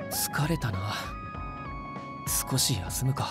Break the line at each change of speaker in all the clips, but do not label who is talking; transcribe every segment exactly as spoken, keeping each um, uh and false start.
疲れたな。少し休むか。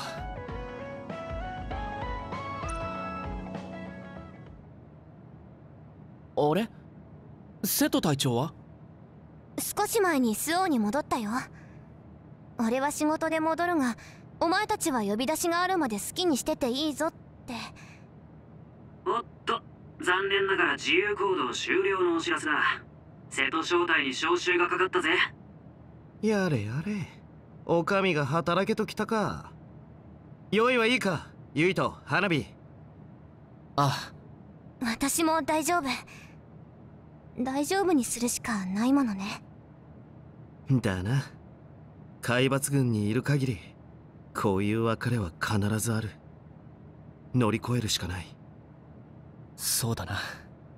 あれ、瀬戸隊長は？
少し前にスオーに戻ったよ。俺は仕事で戻るが、お前たちは呼び出しがあるまで好きにしてていいぞって。
おっと、残念ながら自由行動終了のお知らせだ。瀬戸招待に招集がかかったぜ。
やれやれ、お上が働けときたか。用意はいいか、ゆいと花火。
あ
あ、私も大丈夫。大丈夫にするしかないものね。
だな。海抜軍にいる限りこういう別れは必ずある。乗り越えるしかない。
そうだな。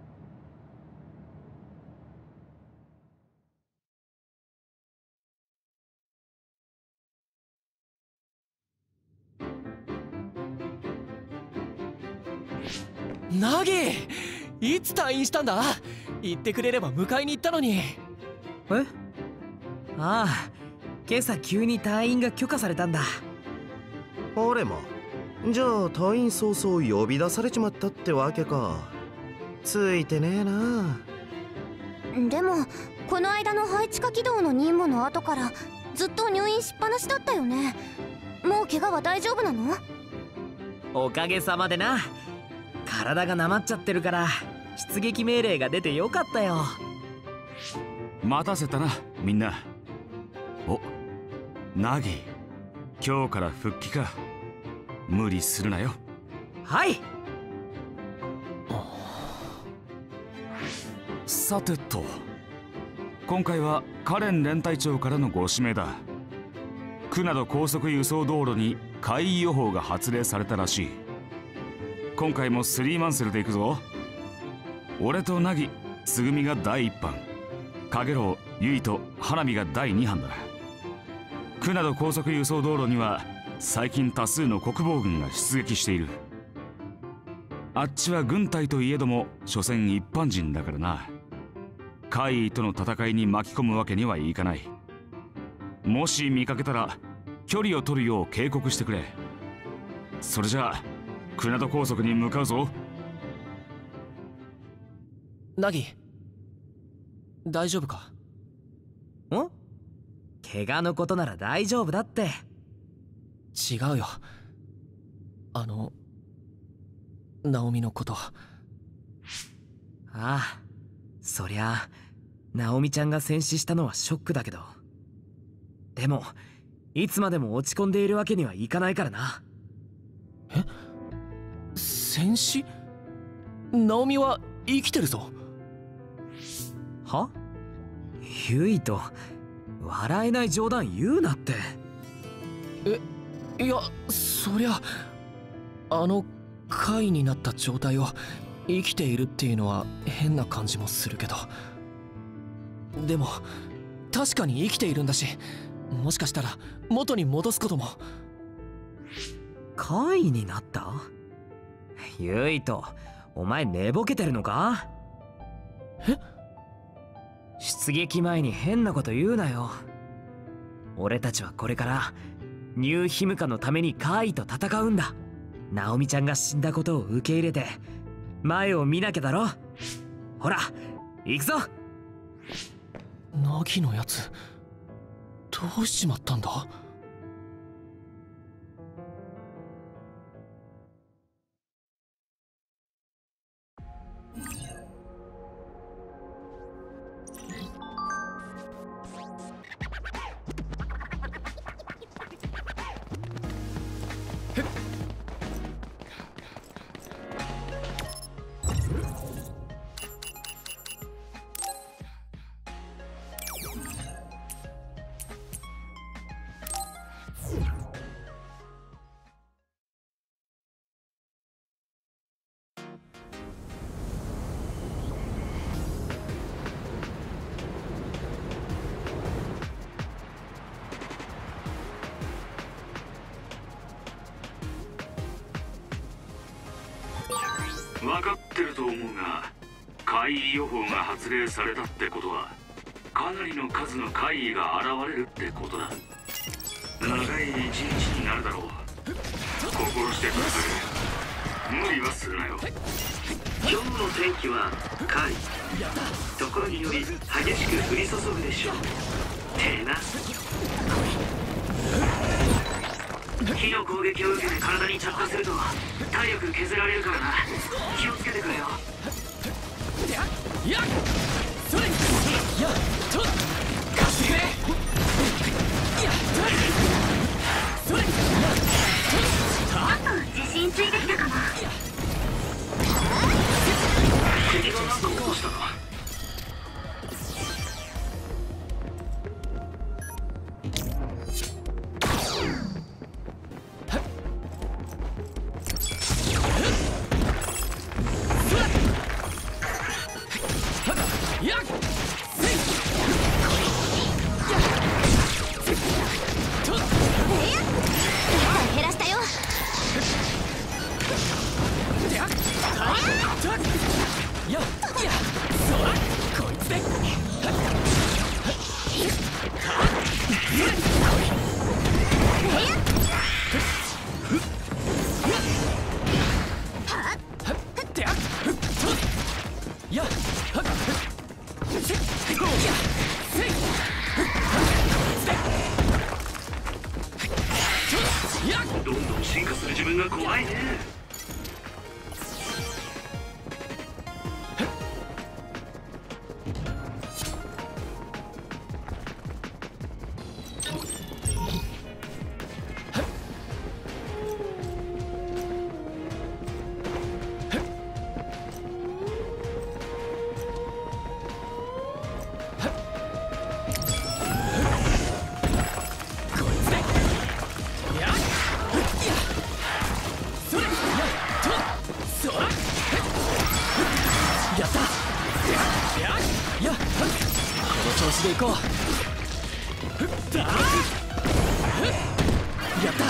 ナギ、いつ退院したんだ？言ってくれれば迎えに行ったのに。
え？ああ、今朝急に退院が許可されたんだ。
俺も。じゃあ退院早々呼び出されちまったってわけか。ついてねえな。
でもこの間の配置下起動の任務の後からずっと入院しっぱなしだったよね。もう怪我は大丈夫なの？
おかげさまでな。体がなまっちゃってるから出撃命令が出てよかったよ。
待たせたな、みんな。お、ナギ、今日から復帰か。無理するなよ。
はい。
さてと、今回はカレン連隊長からのご指名だ。区など高速輸送道路に海位予報が発令されたらしい。今回もスリーマンセルで行くぞ。俺とナギ、つぐみがだいいっ班、カゲロウ、ユイと花火がだいに班だ。区など高速輸送道路には最近多数の国防軍が出撃している。あっちは軍隊といえども所詮一般人だからな。海位との戦いに巻き込むわけにはいかない。もし見かけたら距離を取るよう警告してくれ。それじゃあクナド高速に向かうぞ。
ナギ、大丈夫か？
ん？怪我のことなら大丈夫だって。
違うよ、あのナオミのこと。
ああ、そりゃあナオミちゃんが戦死したのはショックだけど、でもいつまでも落ち込んでいるわけにはいかないからな。
え？戦死？ナオミは生きてるぞ。
は？ユイと笑えない冗談言うなって。
え、いや、そりゃあの貝になった状態を生きているっていうのは変な感じもするけど、でも確かに生きているんだし、もしかしたら元に戻すことも。
貝になった？ユイとお前寝ぼけてるのか？
え？
出撃前に変なこと言うなよ。俺たちはこれからニューヒムカのために貝と戦うんだ。ナオミちゃんが死んだことを受け入れて前を見なきゃだろ。ほら行くぞ。
ナギのやつどうしちまったんだ？
分かってると思うが、海位予報が発令されたってことはかなりの数の怪異が現れるってことだ。長い一日になるだろう。心してください。無理はするなよ。今日の天気は怪異、ところにより激しく降り注ぐでしょう。てな。火の攻撃を受けて体に着火すると体力削られるからな。気をつけてくれよ。
やっそれやっと貸してくれやっとそれやっと
自信ついてきたかも。
敵が何か落としたの。
減らしたよ。
やっやそらこいつでやっ
どんどん進化する自分が怖いね。
調子でいこう。やった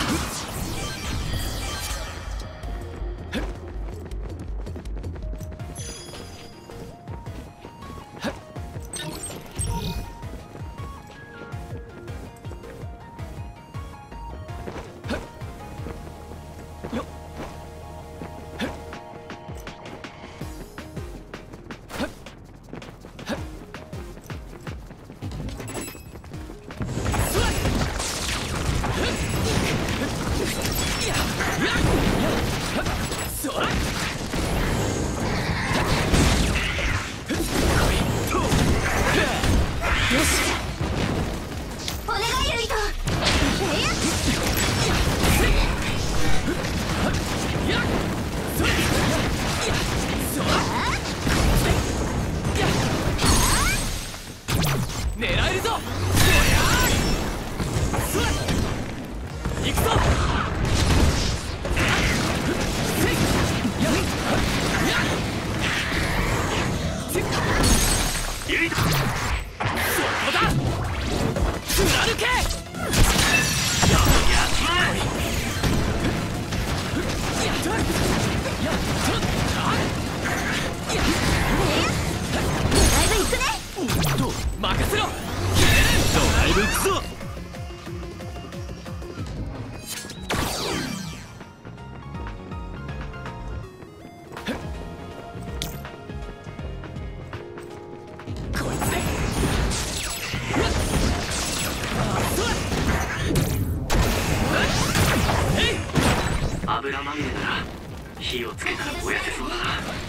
油まみれなら火をつけたら燃やせそうだな。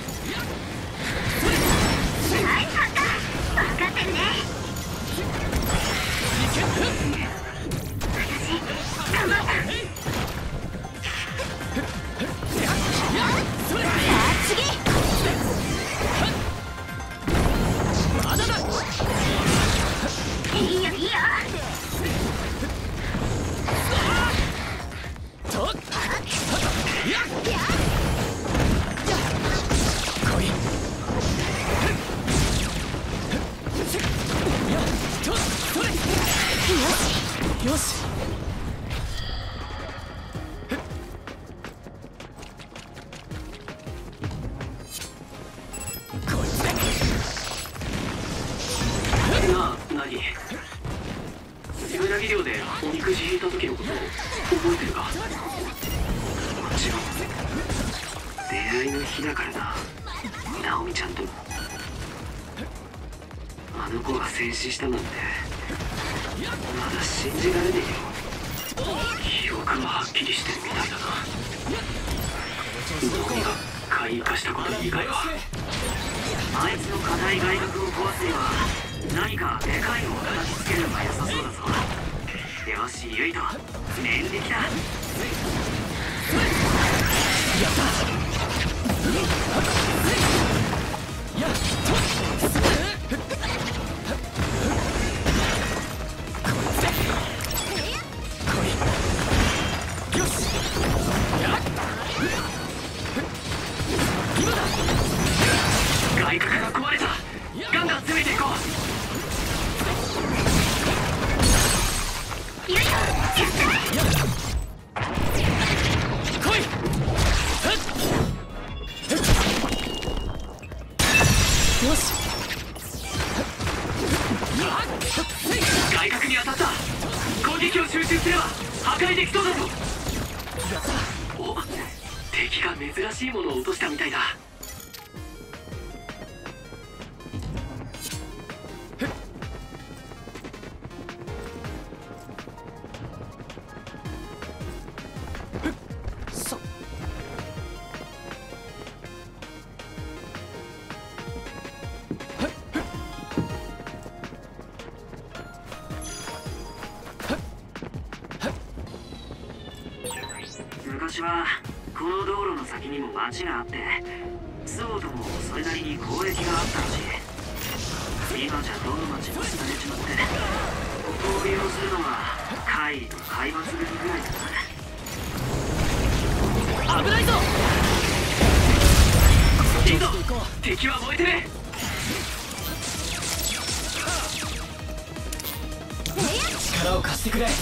はい、分かってるね。私頑張った。さあ次。
まだだ。
いいよいいよ。
とっやっやっこいやっとそれよしよしこいつで
なあ何？ウナギ漁でおみくじ引いた時のこと覚えてるか？もちろん出会いの日だからな、ナオミちゃんと。あの子が戦死したなんてまだ信じられねえよ。記憶ははっきりしてるみたいだな。ナオミが怪異化したこと以外は。あいつの硬い外角を壊すには何かでかいのを叩きつけるのが良さそうだぞ。よし、ユイト、念力だ。やった外角が壊れた。ガンガン攻めていこう。よいしょ、来い。よし、外角に当たった。攻撃を集中すれば破壊できそうだぞ。お、敵が珍しいものを落としたみたいだ。昔はこの道路の先にも町があって、周防ともそれなりに交易があったらしい。今じゃどの町も廃れちまって、ここを利用するのは怪異と海抜軍ぐらいだな。危ないぞ。いいぞ、敵は燃えてね。力を貸してくれ。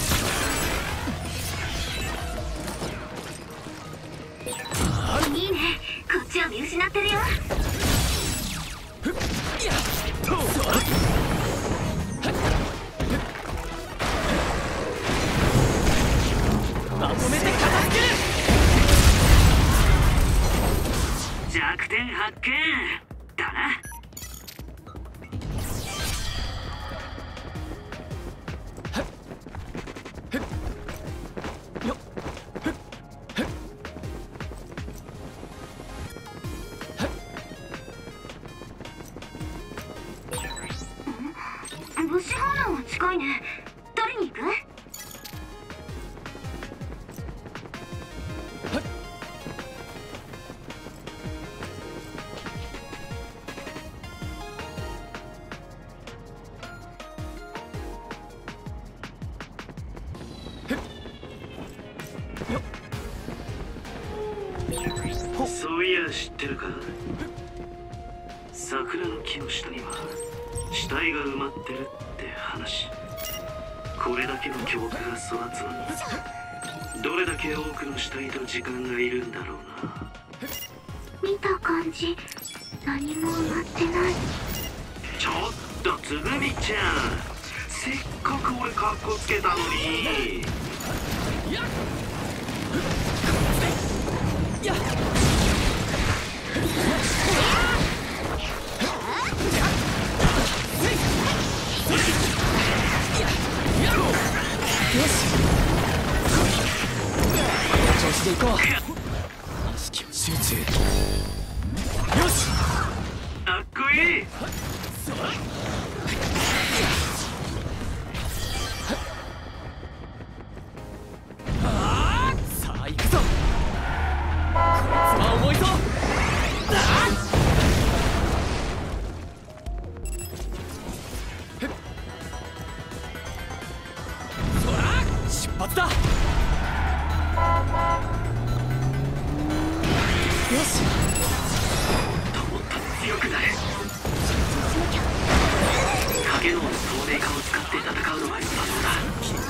いいね、こっちは見失ってるよ。まとめて片付ける。弱点発見だな。物資反応は近いね。取りに行く？そういや知ってるか？桜の木の下には死体が埋まってるって話。これだけの巨木が育つのにどれだけ多くの死体と時間がいるんだろうな。見た感じ何も埋まってない。ちょっとつぐみちゃん、せっかく俺カッコつけたのに。やっよし、調子でいこう。意識を集中。よし、かっこいい。あー、さあ行くぞ。こいつは重いぞ。出発だ。よし、と思ったら強くなる。影の透明化を使って戦うのが良さそうだ。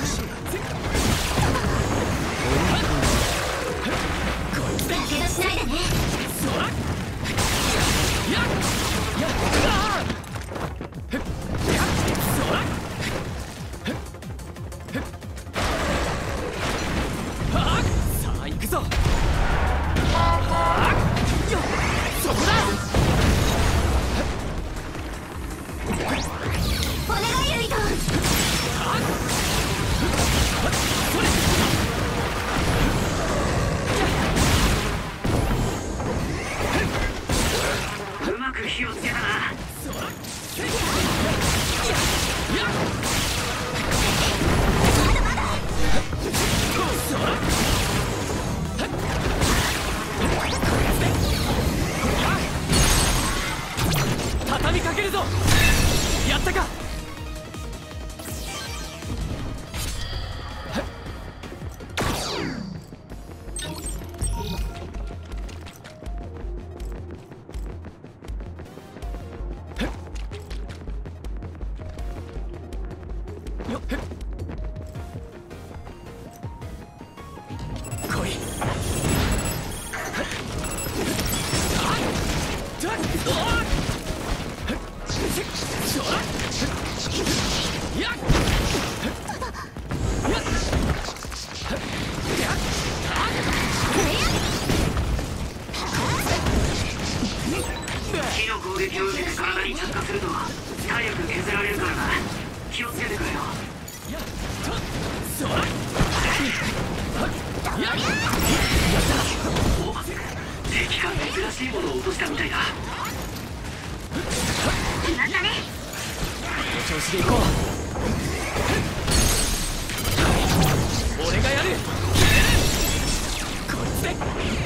こいつだけ出しないでね。そらやっやっそら
よっ来い。
火の攻撃を受けて体に着火すると体力削られるからな。気をつけてくれよ。お、敵が珍しいものを落としたみたいだ。なんだね。
調子でいこう。俺がやる。こいつで。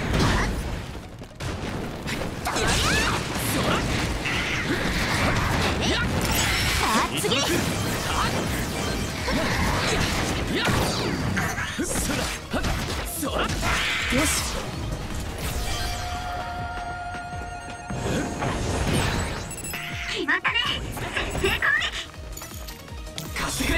次。よし。
決まったね。先制攻撃。
貸してくれ。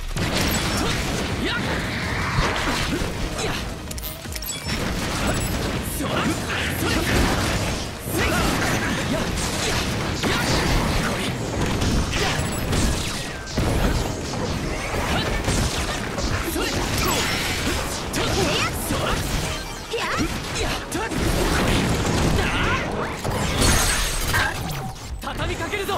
畳みかけるぞ。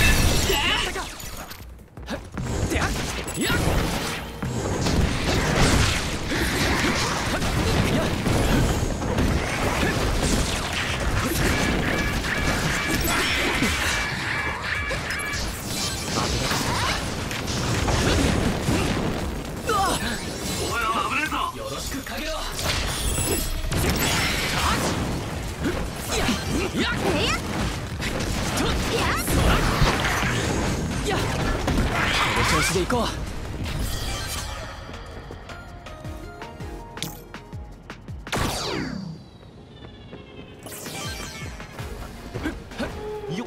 よろしくかけろ。この調子でいこう。
よっ。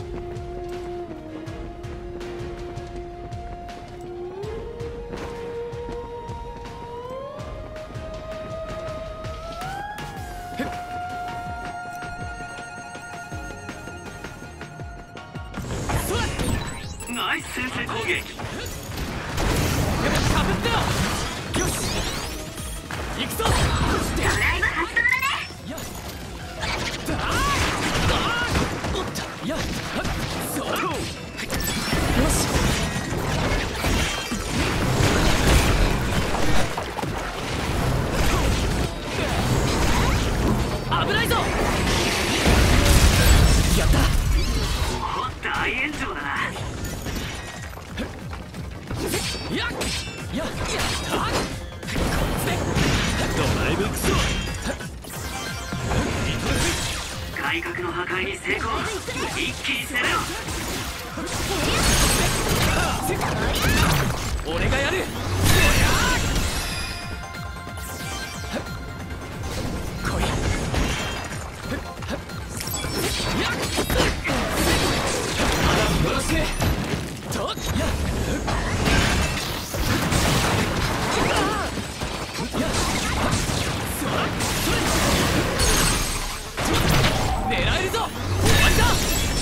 ナイス先制攻撃。
かぶってよ。よし行くぞ。
ドライブ発動だね。
やだあおっとやそうよし。危ないぞ。やった。
大炎上だな。
やっやっやったこいつでドライブ行くぞ。
外角の破壊に成功。一気に攻めろ。
俺がやる。来い。やっよろしく。とや狙えるぞ。終わりだ。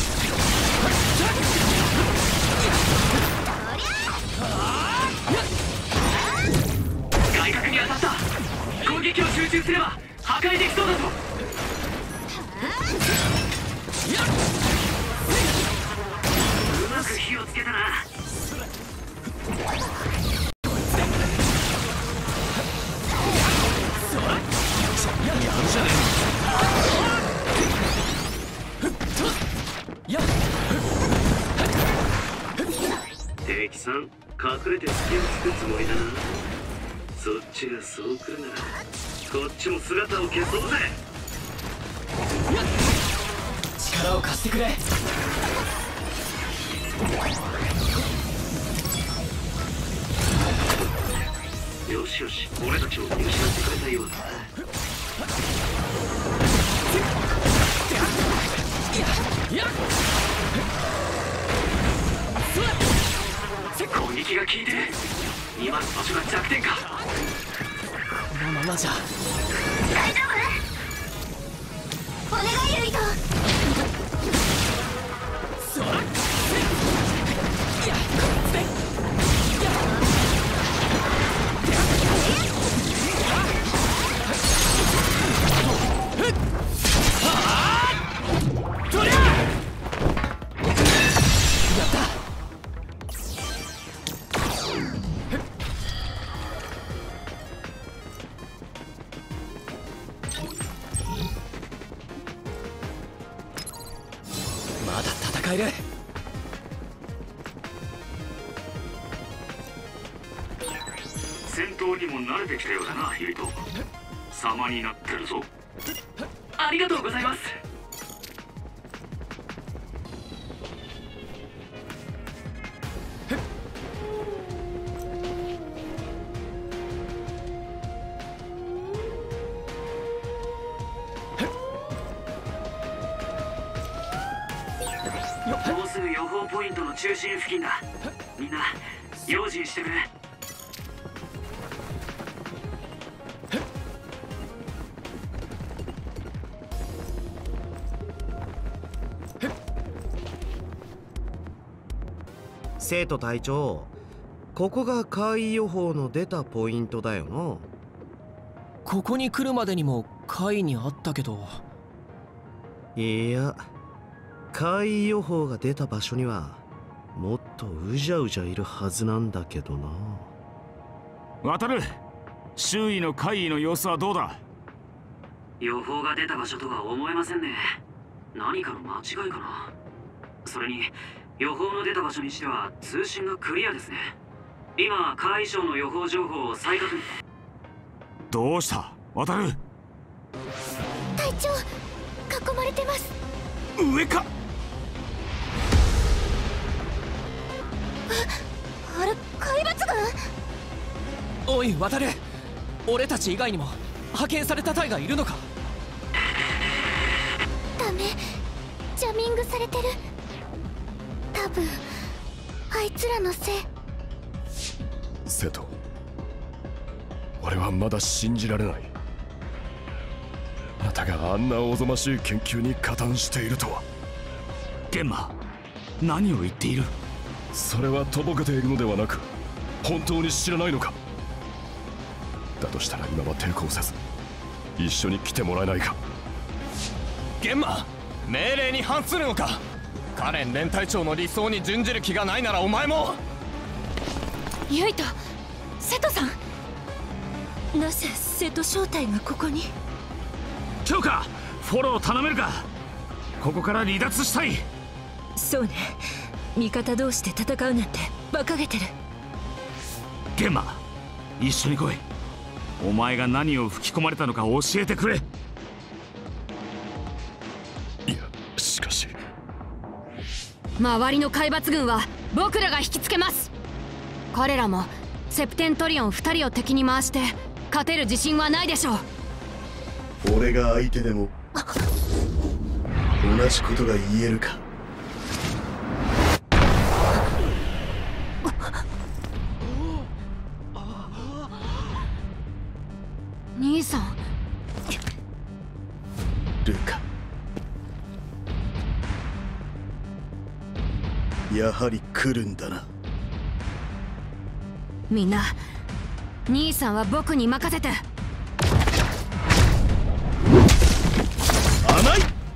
外角に当たった。攻撃を集中すれば破壊できそうだぞ。うまく火をつけたな。敵さん隠れて隙をつくつもりだな。そっちがそう来るならこっちも姿を消そうぜ。
力を貸してくれ。
よしよし、俺たちを見失ってくれたようだ。攻撃が効いてる。 今の場所が弱点か。
このままじゃ。
大丈夫？お願いユイト。
そらっやっえる。
戦闘にも慣れてきたようだなユイト。様になってるぞ。ありがとうございます。もうすぐ予報ポイントの中心付近だ。みんな用心してくれ。
生徒隊長、ここが怪異予報の出たポイントだよな。
ここに来るまでにも怪異にあったけど。
いや、怪異予報が出た場所にはもっとうじゃうじゃいるはずなんだけどな。
渡る、周囲の怪異の様子はどうだ？
予報が出た場所とは思えませんね。何かの間違いかな。それに予報の出た場所にしては通信がクリアですね。今怪異省の予報情報を再確認。
どうした渡る？
隊長、囲まれてます。
上か。
あれ、怪物軍？
おい渡る、俺たち以外にも派遣された隊がいるのか？
ダメ、ジャミングされてる。多分あいつらのせい。
瀬戸、俺はまだ信じられない。あなたがあんなおぞましい研究に加担しているとは。
玄馬、何を言っている？
それはとぼけているのではなく、本当に知らないのか？だとしたら今は抵抗せず一緒に来てもらえないか？
玄馬、命令に反するのか？カレン連隊長の理想に準じる気がないならお前も。
ユイト、瀬戸さん、なぜ瀬戸正体がここに？
強化フォロー頼めるか？ここから離脱したい。
そうね、味方同士で戦うなんて馬鹿げてる。
玄馬、一緒に来い。お前が何を吹き込まれたのか教えてくれ。
いや、しかし
周りの海抜軍は僕らが引きつけます。彼らもセプテントリオンふたりを敵に回して勝てる自信はないでしょう。
俺が相手でも同じことが言えるか？
兄さん。
ルカ、やはり来るんだな。
みんな、兄さんは僕に任せて。
甘い。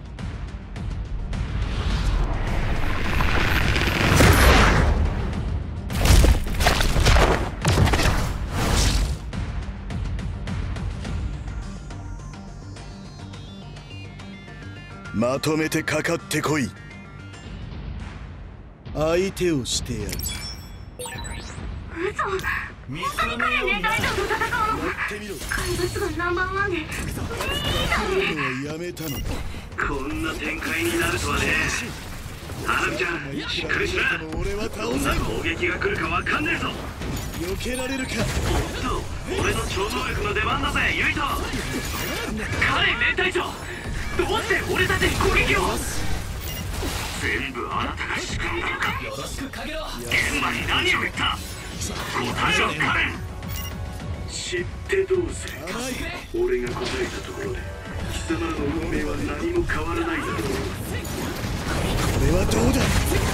まとめてかかってこい。相手をしてやる。
嘘、本当に彼連隊長と戦うの？怪物軍ナンバーワンでいいだね。
やめたの。
こんな展開になるとはね。花火ちゃん、しっかりしな。
俺は倒せん。
どんな攻撃が来るかわかんねえぞ。
避けられるか？
おっと、俺の超能力の出番だぜ、ユイト。カレン連隊長、どうして俺たちに攻撃を？全部あなたが仕組んだのか？現場に何を言った？答知ってどうする。俺が答えたところで貴様らの運命は何も変わらないだろう。こ
れはどうだ。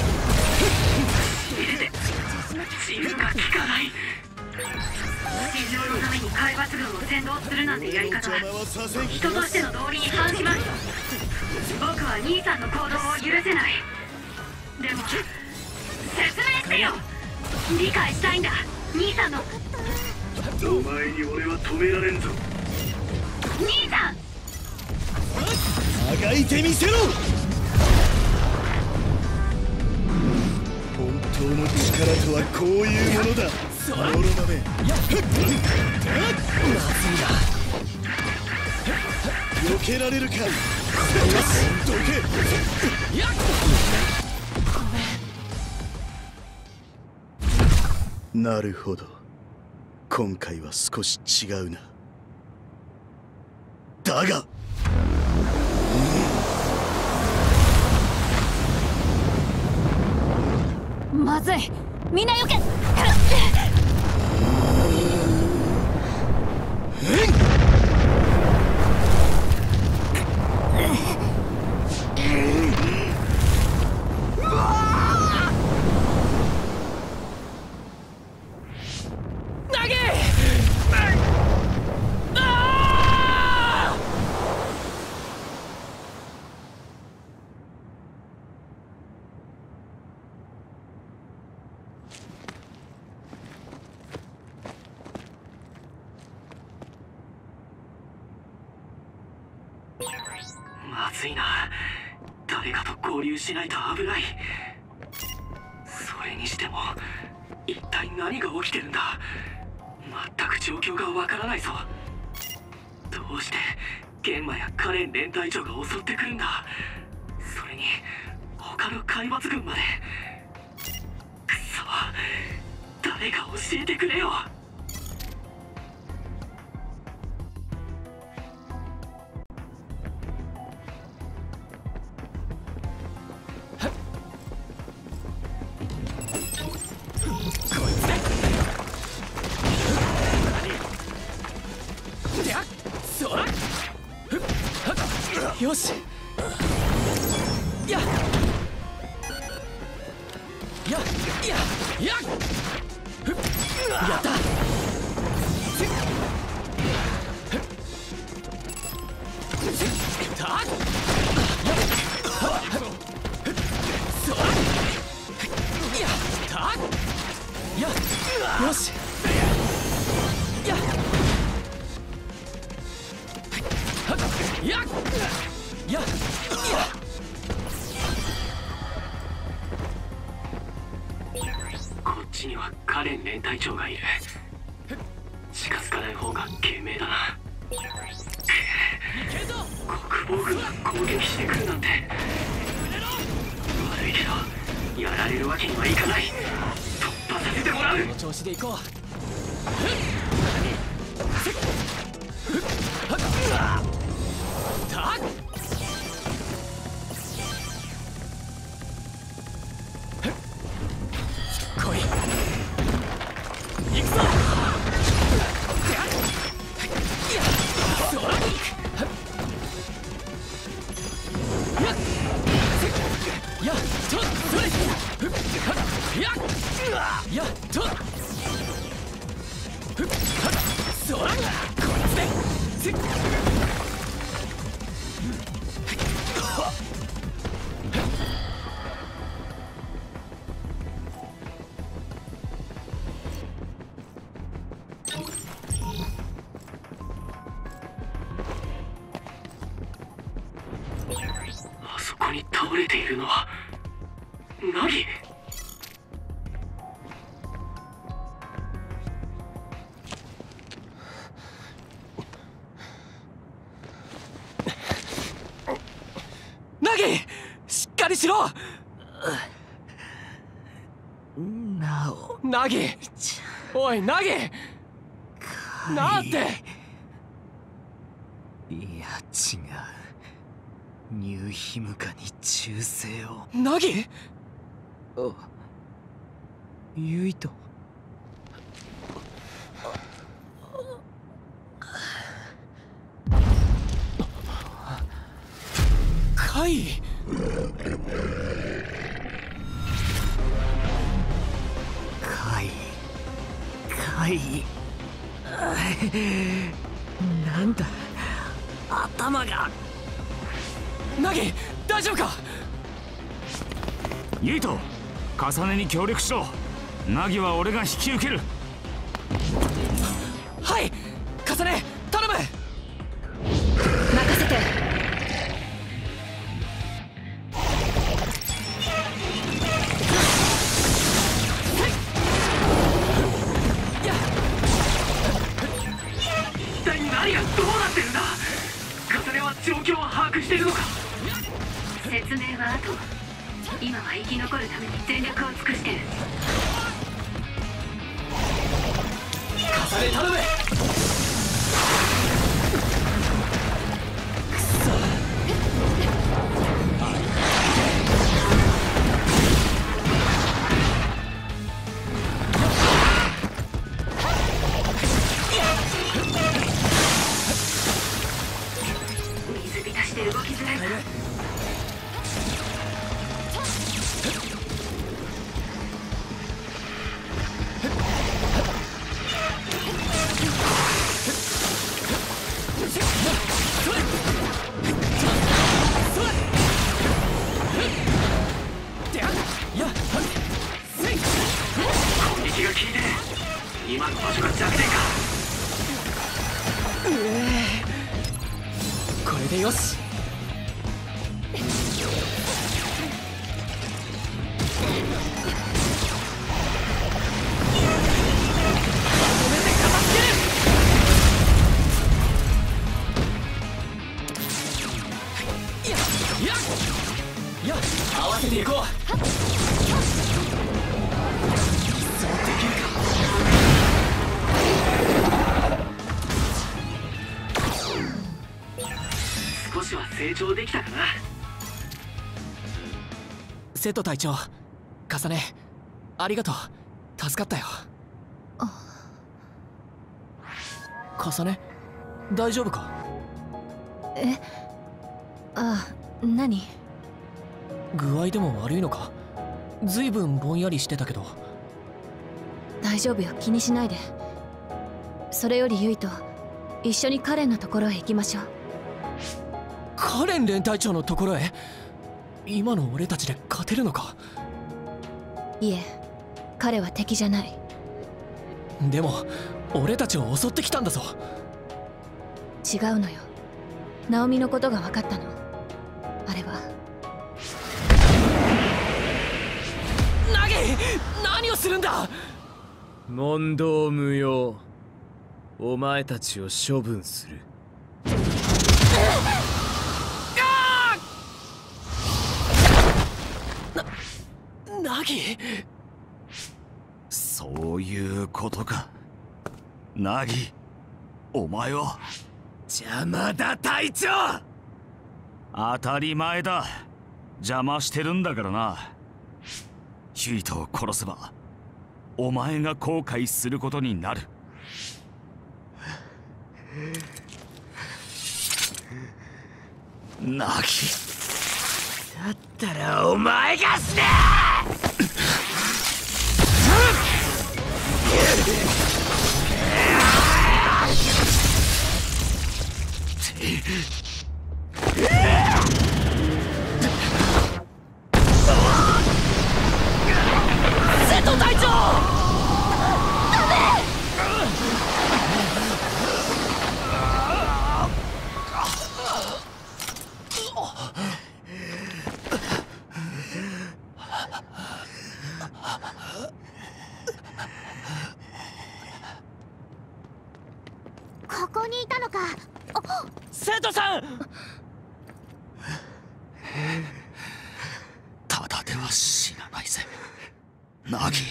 自分が効かない。地上のために海抜軍を先導するなんてやり方は人としての道理に反します。僕は兄さんの行動を許せない。でも説明してよ。理解したいんだ兄さんの。
お前に俺は止められんぞ。
兄さん
あがいてみせろ。本当の力とはこういうものだ。ノロマメ避けられるか。どけ。なるほど、今回は少し違うな。だが
まずい、みんなよけ。
まずいな。誰かと合流しないと危ない。それにしても一体何が起きてるんだ。全く状況がわからないぞ。どうして玄馬やカレン連隊長が襲ってくるんだ。それに他の海抜軍まで。くそ、誰か教えてくれよ。
よし。やっやっやっやっやった。よし。やっやっやっ
こっちにはカレン連隊長がいる。近づかない方が賢明だな。国防軍が攻撃してくるなんて。悪いけどやられるわけにはいかない。突破させてもらう。
この調子でいこう。来い。行くぞ。やっとそれ。やっやっとそらこいつで。
あそこに倒れているのはナギ。
ナギ、しっかりしろ。
なお
ナギ、おいナギ、なって。
いや違う、ニューヒムカに忠誠を。
ナギ。
あ、ユイト。
海
海海なんだ頭が。
ナギ大丈夫か。
ユイト重ねに協力しろ。ナギは俺が引き受ける。
はい重ね頼む。
任せて。
一体何がどうなってるんだ。重ねは状況を把握しているのか。説明は後。今は生き残るために全力を尽くしてる。
重ね頼む。
水浸しで動きづらいな。
攻撃が効いて今の場所が弱点か。
これでよし。やっ合わせていこう。そうできるか。
少しは成長できたかな。
瀬戸隊長重ねありがとう。助かったよ。重ね大丈夫か。
えああ何。
具合でも悪いのか。ずいぶんぼんやりしてたけど。
大丈夫よ気にしないで。それよりユイと一緒にカレンのところへ行きましょう。
カレン連隊長のところへ。今の俺たちで勝てるのか。
いえ彼は敵じゃない。
でも俺たちを襲ってきたんだぞ。
違うのよ。ナオミのことが分かったの。あれは
ナギ何をするんだ。
問答無用。お前たちを処分する。
なナギ。
そういうことか。ナギお前は
邪魔だ隊長。
当たり前だ。邪魔してるんだからな。ユイトを殺せばお前が後悔することになる。ナギ
だったらお前が死ね。
瀬戸隊長ダメ。
ここにいたのか。
瀬戸さん。
ただでは死なないぜナギ。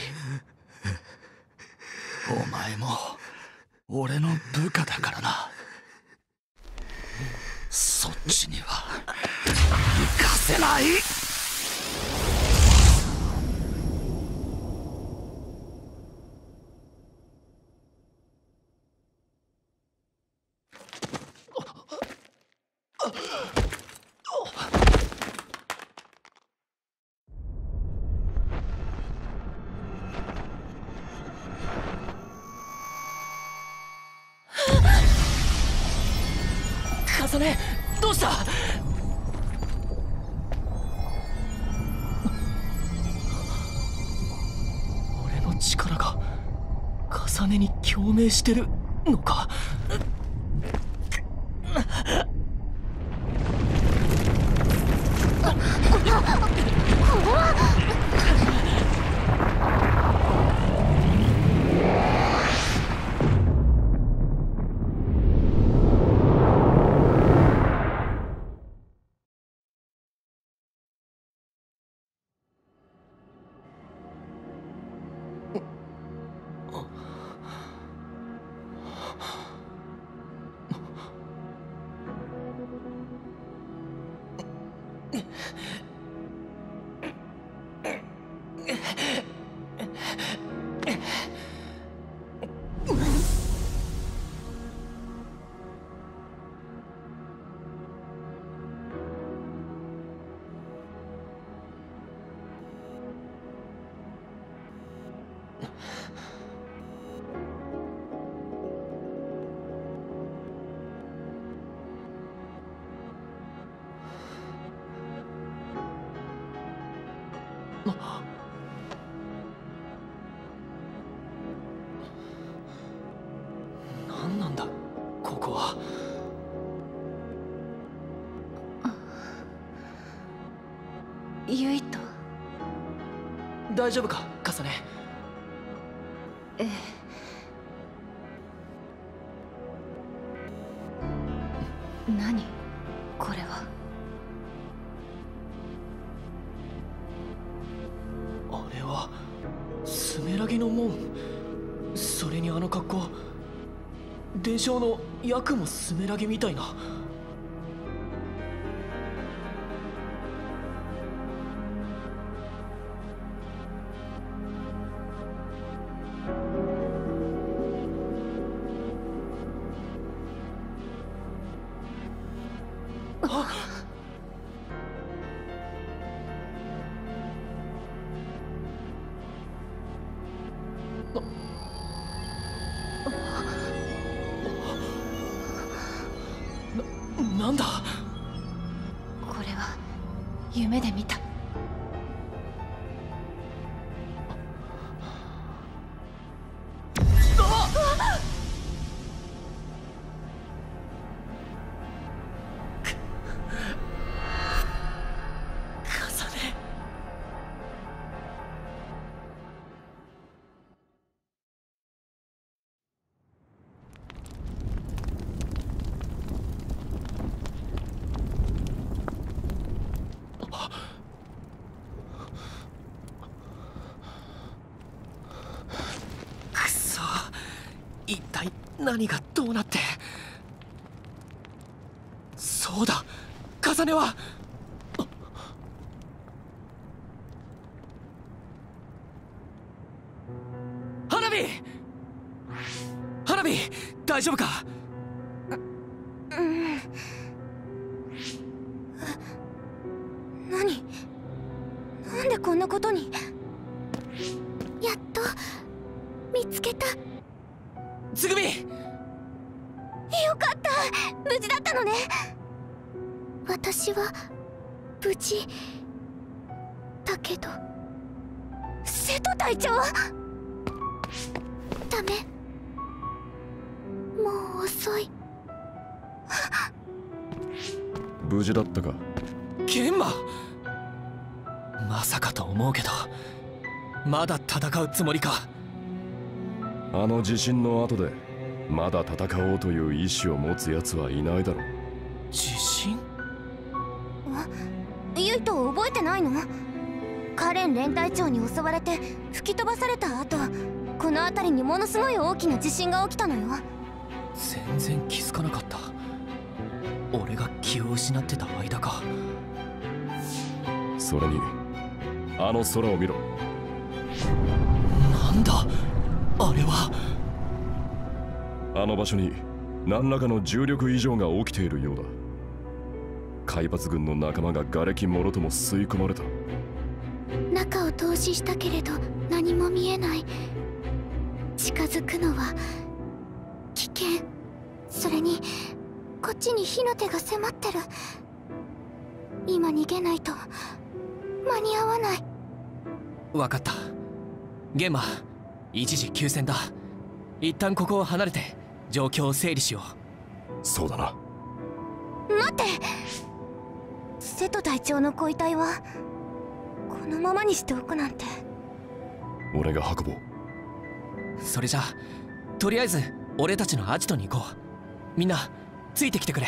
お前も俺の部下だからな。そっちには行かせない。
重ね、どうした？俺の力が重ねに共鳴してるのか？何なんだここは。
ユイト、
大丈夫かカサネ？
ええ。何これは。
あれはスメラギの門。それにあの格好、伝承の役もスメラギみたいな。な、なんだ
これは夢で見た。
一体何がどうなって。そうだ、重ねは花火花火大丈夫か？
うん。何？なんでこんなことに。やっと見つけた。
つぐみ、
よかった、無事だったのね。私は無事だけど。瀬戸隊長、ダメ、もう遅い。
無事だったか？
玄馬、まさかと思うけど、まだ戦うつもりか？
あの地震の後でまだ戦おうという意志を持つ奴はいないだろう。
地震？
ユイト覚えてないの？カレン連隊長に襲われて吹き飛ばされた後、この辺りにものすごい大きな地震が起きたのよ。
全然気づかなかった。俺が気を失ってた間か。
それにあの空を見ろ。
なんだあれは。
あの場所に何らかの重力異常が起きているようだ。海抜軍の仲間が瓦礫もろとも吸い込まれた。
中を透視したけれど何も見えない。近づくのは危険。それにこっちに火の手が迫ってる。今逃げないと間に合わない。
分かった。ゲンマ、一時休戦だ。一旦ここを離れて状況を整理しよ
う。そうだな。
待って、瀬戸隊長のご遺体はこのままにしておくなんて。
俺が運ぼう。
それじゃとりあえず俺たちのアジトに行こう。みんなついてきてくれ。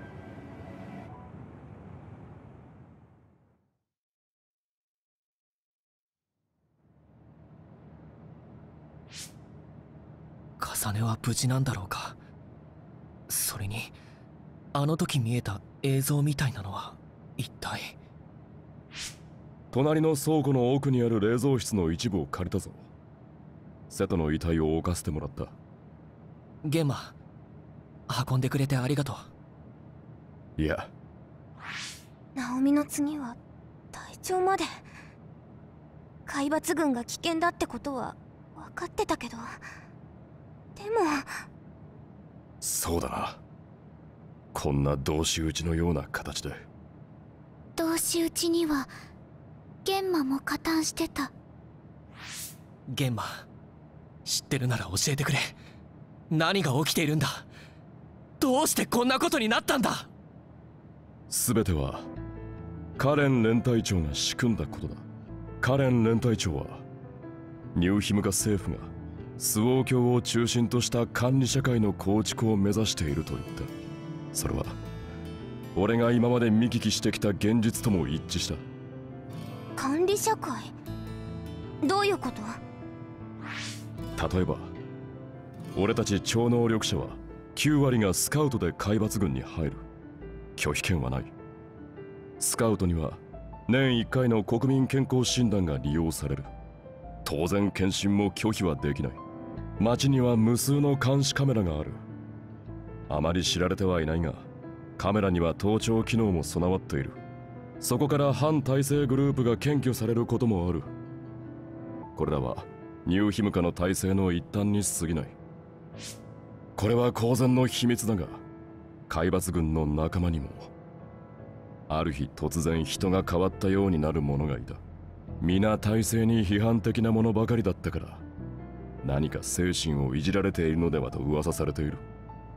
重ねは無事なんだろうか。それにあの時見えた映像みたいなのは一体。
隣の倉庫の奥にある冷蔵室の一部を借りたぞ。瀬戸の遺体を置かせてもらった。
ゲンマ、運んでくれてありがと
う。いや、
ナオミの次は隊長まで。海抜軍が危険だってことは分かってたけど、でも。
そうだな。こんな同士討ちのような形で。
同士討ちには玄馬も加担してた。
ゲンマ、知ってるなら教えてくれ。何が起きているんだ。どうしてこんなことになったんだ。
全てはカレン連隊長が仕組んだことだ。カレン連隊長はニューヒムカ政府がスウォー教を中心とした管理社会の構築を目指していると言った。それは俺が今まで見聞きしてきた現実とも一致した。
管理社会？どういうこと？
例えば俺たち超能力者はきゅう割がスカウトで海抜軍に入る。拒否権はない。スカウトには年いっかいの国民健康診断が利用される。当然検診も拒否はできない。町には無数の監視カメラがある。あまり知られてはいないが、カメラには盗聴機能も備わっている。そこから反体制グループが検挙されることもある。これらはニューヒムカの体制の一端に過ぎない。これは公然の秘密だが、海抜軍の仲間にもある日突然人が変わったようになる者がいた。皆体制に批判的なものばかりだったから、何か精神をいじられているのではと噂されている。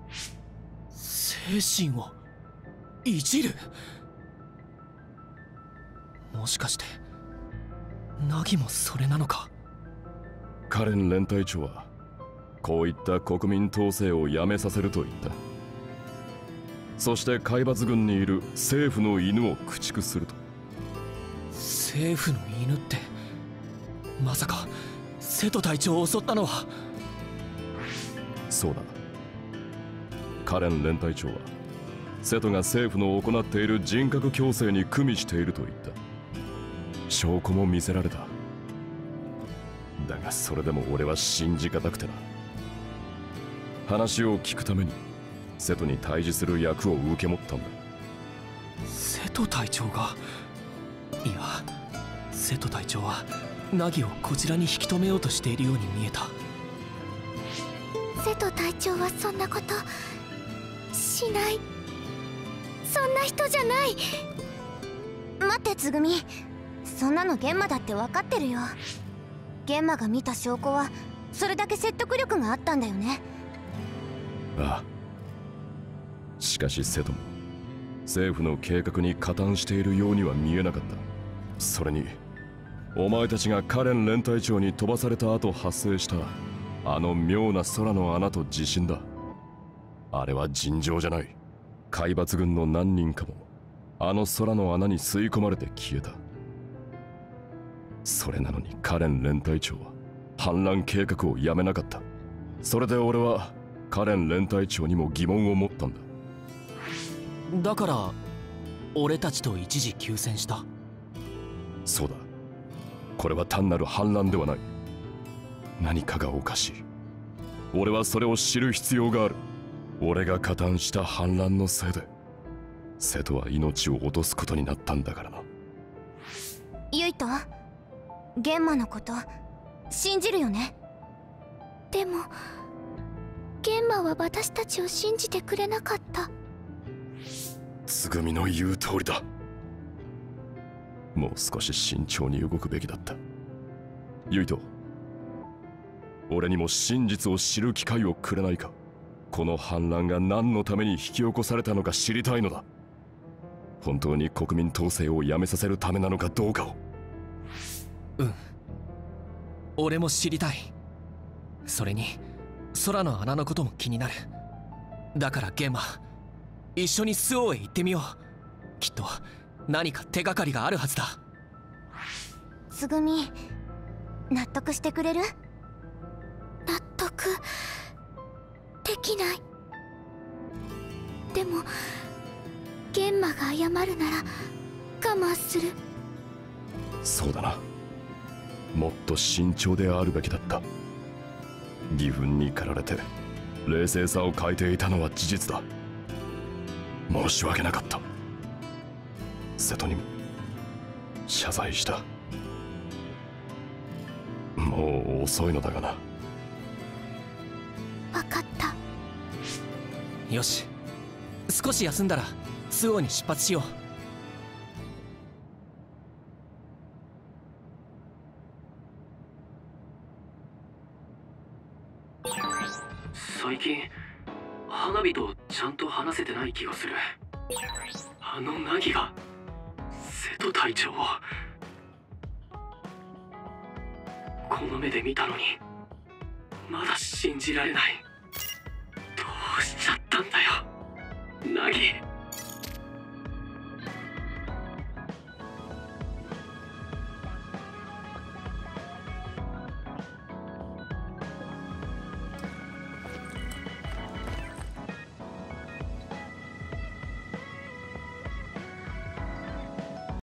精神をいじる？もしかしてナギもそれなのか。
カレン連隊長はこういった国民統制をやめさせると言った。そして海抜軍にいる政府の犬を駆逐すると。
政府の犬って、まさか瀬戸隊長を襲ったのは。
そうだ。カレン連隊長は瀬戸が政府の行っている人格矯正に組みしていると言った。証拠も見せられた。だがそれでも俺は信じがたくてな。話を聞くために瀬戸に対峙する役を受け持ったんだ。
瀬戸隊長が？いや、瀬戸隊長はナギをこちらに引き止めようとしているように見えた。
瀬戸隊長はそんなことしない。そんな人じゃない。待って、つぐみ。そんなの玄馬だって分かってるよ。玄馬が見た証拠はそれだけ説得力があったんだよね。
ああ。しかし瀬戸も政府の計画に加担しているようには見えなかった。それにお前たちがカレン連隊長に飛ばされた後発生したあの妙な空の穴と地震だ。あれは尋常じゃない。海抜軍の何人かもあの空の穴に吸い込まれて消えた。それなのにカレン連隊長は反乱計画をやめなかった。それで俺はカレン連隊長にも疑問を持ったんだ。
だから俺たちと一時休戦した。
そうだ。これは単なる反乱ではない。何かがおかしい。俺はそれを知る必要がある。俺が加担した反乱のせいで瀬戸は命を落とすことになったんだからな。
ユイト、玄馬のこと信じるよね。でも玄馬は私たちを信じてくれなかった。
つぐみの言う通りだ。もう少し慎重に動くべきだった。ユイト、俺にも真実を知る機会をくれないか。この反乱が何のために引き起こされたのか知りたいのだ。本当に国民統制をやめさせるためなのかどうかを。
うん、俺も知りたい。それに空の穴のことも気になる。だからゲンマ、一緒にスオへ行ってみよう。きっと何か手がかりがあるはずだ。
つぐみ、納得してくれる？納得できない。でもゲンマが謝るなら我慢する。
そうだな。もっと慎重であるべきだった。義憤に駆られて冷静さを欠いていたのは事実だ。申し訳なかった。瀬戸にも謝罪した。もう遅いのだがな。
分かった。
よし、少し休んだらスオに出発しよう。
最近花火とちゃんと話せてない気がする。あのナギが瀬戸隊長をこの目で見たのにまだ信じられない。どうしちゃったんだよナギ。